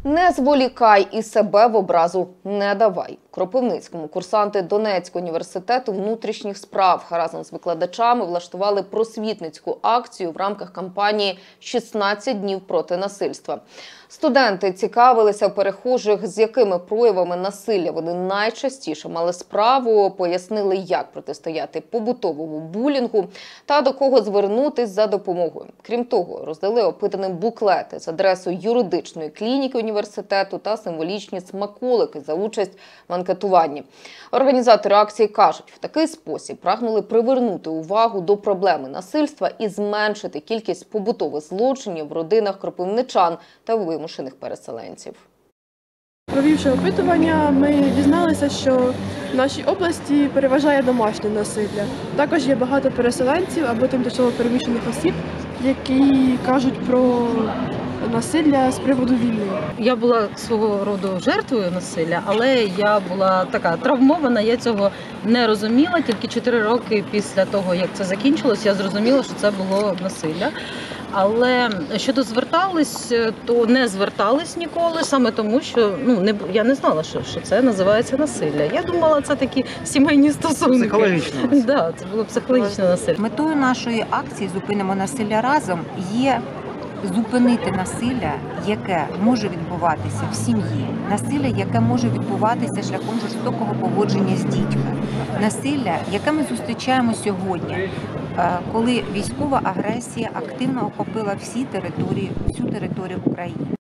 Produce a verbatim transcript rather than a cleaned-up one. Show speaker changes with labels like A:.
A: Не зволікай і себе в образу не давай. У Кропивницькому курсанти Донецького університету внутрішніх справ разом з викладачами влаштували просвітницьку акцію в рамках кампанії «шістнадцять днів проти насильства». Студенти цікавилися в перехожих, з якими проявами насилля вони найчастіше мали справу, пояснили, як протистояти побутовому булінгу та до кого звернутись за допомогою. Крім того, роздали опитаним буклети з адресою юридичної клініки університету та символічні смаколики за участь в анкетуванні. Організатори акції кажуть, в такий спосіб прагнули привернути увагу до проблеми насильства і зменшити кількість побутових злочинів в родинах кропивничан та вимушених переселенців.
B: Провівши опитування, ми дізналися, що в нашій області переважає домашнє насилля. Також є багато переселенців або тимчасово переміщених осіб, які кажуть про насилля з приводу війни.
C: Я була свого роду жертвою насилля, але я була така травмована, я цього не розуміла. Тільки чотири роки після того, як це закінчилось, я зрозуміла, що це було насилля. Але щодо звертались, то не звертались ніколи, саме тому, що ну не я не знала, що, що це називається насилля. Я думала, це такі сімейні стосунки.
D: Психологічне насилля.
C: Да, це було психологічне насилля.
E: Метою нашої акції «Зупинимо насилля разом» є зупинити насилля, яке може відбуватися в сім'ї, насилля, яке може відбуватися шляхом жорстокого поводження з дітьми, насилля, яке ми зустрічаємо сьогодні, коли військова агресія активно охопила всі території, всю територію України.